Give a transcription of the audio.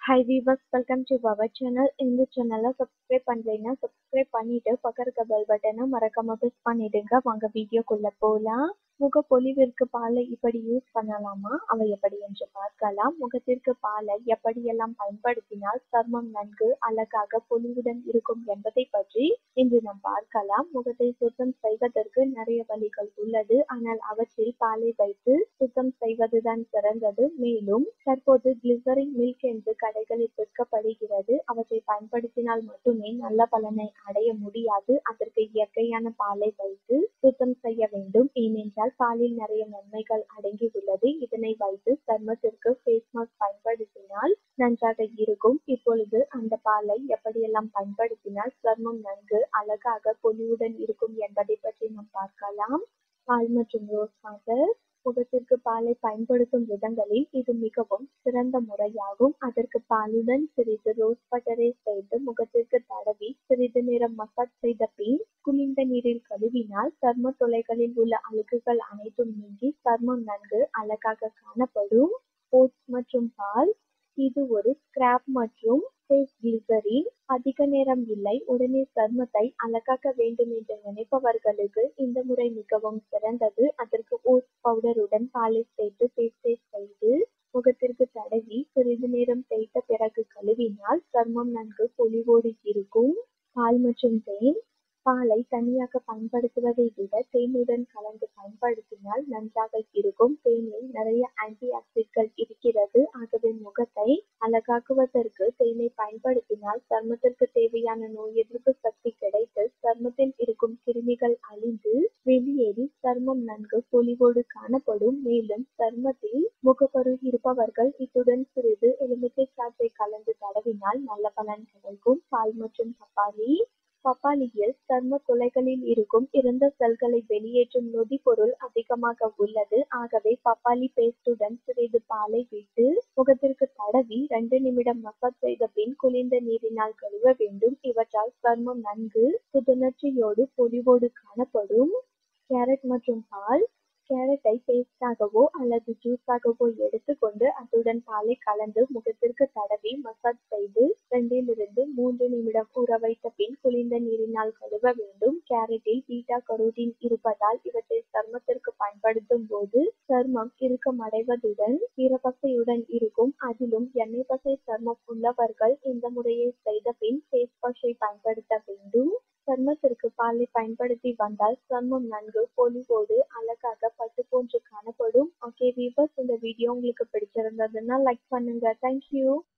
Hi viewers, welcome to our channel. இந்த சேனலை subscribe பண்ணலைன்னா சப்ஸ்கிரைப் பண்ணிட்டு பக்கத்துல இருக்க பெல் பட்டனை மறக்காம press பண்ணிடுங்க. வாங்க வீடியோக்குள்ள போலாம். முகப்பொலிவிற்கு பாலை இப்படி யூஸ் பண்ணலாமா? அவை எப்படி என்று பார்க்கலாம். முகத்திற்கு பாலை எப்படியெல்லாம் பயன்படுத்தினால் சர்மம் நன்கு அழகாக பொலிவுடன் இருக்கும் என்பதை பற்றி இன்று நாம் பார்க்கலாம். முகத்தை சுத்தம் செய்வதற்கு நிறைய வழிகள் உள்ளது. ஆனால் அவற்றில் பாலை வைத்து சுத்தம் செய்வதுதான் சிறந்தது. மேலும் தற்போது கிளிசரின் மில்க் என்று கடைகளில் விற்கப்படுகிறது. அவற்றை பயன்படுத்தினால் மட்டுமே நல்ல பலனை அடைய முடியாது. அதற்கு இயற்கையான பாலை வைத்து சுத்தம் செய்ய வேண்டும். ஏனென்றால் பாலில் நிறைய நன்மைகள் அடங்கி உள்ளது. இதனை வைத்து சர்மத்திற்கு ஃபேஸ் மாஸ்க் பயன்படுத்தினால் நன்றாக இருக்கும். இப்பொழுது அந்த பாலை எப்படியெல்லாம் பயன்படுத்தினால் சர்மம் நன்கு அழகாக பொலிவுடன் இருக்கும் என்பதை பற்றி நாம் பார்க்கலாம். பால் மற்றும் ரோஸ் வாட்டர். முகத்திற்கு பாலை பயன்படுத்தும் விதங்களில் இது மிகவும் சிறந்த முறையாகும். அதற்கு பாலுடன் சிறிது ரோஸ் பட்டரை சேர்த்து முகத்திற்கு தடவி சிறிது நேரம் மசாஜ் செய்த பின் குளிர்ந்த நீரில் கழுவினால் சர்ம துளைகளில் உள்ள அழுக்குகள் அனைத்தும் நீங்கி சர்மம் நன்கு அழகாக காணப்படும். ஓட்ஸ் மற்றும் பால். இது ஒரு ஸ்கிராப் மற்றும் ஃபேஸ் கிளிசரின். அதிக நேரம் இல்லை, உடனே சர்மத்தை அழகாக்க வேண்டும் என்று நினைப்பவர்களுக்கு இந்த முறை மிகவும் சிறந்தது. அதற்கு ஓட்ஸ் பவுடருடன் பாலை சேர்த்து பேஸ்ட் செய்து முகத்திற்கு தடவி சிறிது நேரம் தேய்த்த பிறகு கழுவினால் சர்மம் நன்கு பொலிவோடு இருக்கும். பால் மற்றும் தேன். பாலை தனியாக பயன்படுத்துவதை விட தேனுடன் கலந்து பயன்படுத்தினால் நன்றாக இருக்கும். தேனில் நிறைய ஆன்டி ஆக்சிடென்ட்கள் இருக்கிறது. ஆகவே முகத்தை அழகாக்குவதற்கு தேனை பயன்படுத்தினால் சர்மத்திற்கு தேவையான நோய் எதிர்ப்பு சக்தி கிடைத்து சர்மத்தில் இருக்கும் கிருமிகள் அழிந்து வெளியேறி சர்மம் நன்கு பொலிவோடு காணப்படும். மேலும் சர்மத்தில் முகப்பரு இருப்பவர்கள் இத்துடன் சிறிது எலுமிச்சை சாற்றை கலந்து தடவினால் நல்ல பலன் கிடைக்கும். பால் மற்றும் பப்பாளி. பப்பாளியில் சர்ம துளைகளில் இருக்கும் இறந்த செல்களை வெளியேற்றும் நொதிப்பொருள் அதிகமாக உள்ளது. ஆகவே பப்பாளி பேஸ்டுடன் சிறிது பாலை விட்டு முகத்திற்கு தடவி 2 நிமிடம் மசாஜ் செய்த பின் குளிர்ந்த நீரினால் கழுவ வேண்டும். இவற்றால் சர்மம் நன்கு புத்துணர்ச்சியோடு பொலிவோடு காணப்படும். கேரட் மற்றும் பால். கேரட்டை பேஸ்டாகவோ அல்லது ஜூஸாகவோ எடுத்துக்கொண்டு அத்துடன் பாலை கலந்து முகத்திற்கு தடவி மசாஜ் செய்து 2 to 3 நிமிடம் ஊற வைத்த பின் குளிர்ந்த நீரினால் கழுவ வேண்டும். கேரட்டில் பீட்டா கரோட்டின் இருப்பதால் இவற்றை சர்மத்திற்கு பயன்படுத்தும் போது சர்மம் இறுக்கமடைவதுடன் ஈரப்பசையுடன் இருக்கும். அதிலும் எண்ணெய் பசை சர்மம் உள்ளவர்கள் இந்த முறையை செய்த பின் ஃபேஸ் வாஷை பயன்படுத்த வேண்டும். சர்மத்திற்கு பாலை பயன்படுத்தி வந்தால் சர்மம் நன்கு பொலிவோடு அழகாக பட்டு போன்று காணப்படும். ஓகே வீவர்ஸ், இந்த வீடியோ உங்களுக்கு பிடிச்சிருந்ததுன்னா லைக் பண்ணுங்க. தேங்க்யூ.